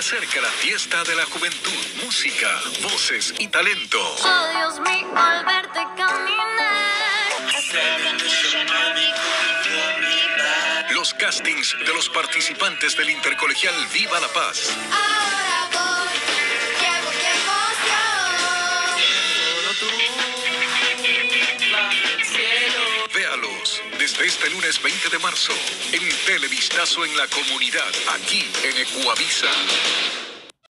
acerca la fiesta de la juventud, música, voces y talento. Oh, Dios mío, al verte caminar. Los castings de los participantes del Intercolegial Viva la Paz. Ahora voy, llevo qué emoción. Véalos desde este lunes 20 de marzo en Televistazo en la comunidad, aquí en Ecuavisa.